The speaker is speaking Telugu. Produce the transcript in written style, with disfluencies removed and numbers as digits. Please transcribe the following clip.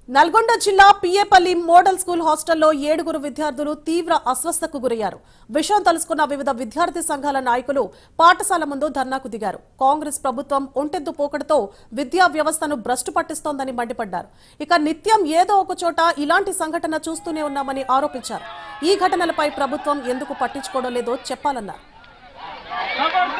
నల్గొండ జిల్లా పిఏపల్లి మోడల్ స్కూల్ హాస్టల్లో 7 విద్యార్థులు తీవ్ర అస్వస్థతకు గురయ్యారు. విషయం తెలుసుకున్న వివిధ విద్యార్థి సంఘాల నాయకులు పాఠశాల ముందు ధర్నాకు దిగారు. కాంగ్రెస్ ప్రభుత్వం ఒంటెద్దు పోకడతో విద్యా వ్యవస్థను భ్రష్టు పట్టిస్తోందని మండిపడ్డారు. ఇక నిత్యం ఏదో ఒక చోట ఇలాంటి సంఘటన చూస్తూనే ఉన్నామని ఆరోపించారు. ఈ ఘటనలపై ప్రభుత్వం ఎందుకు పట్టించుకోవడం లేదో చెప్పాలన్నారు.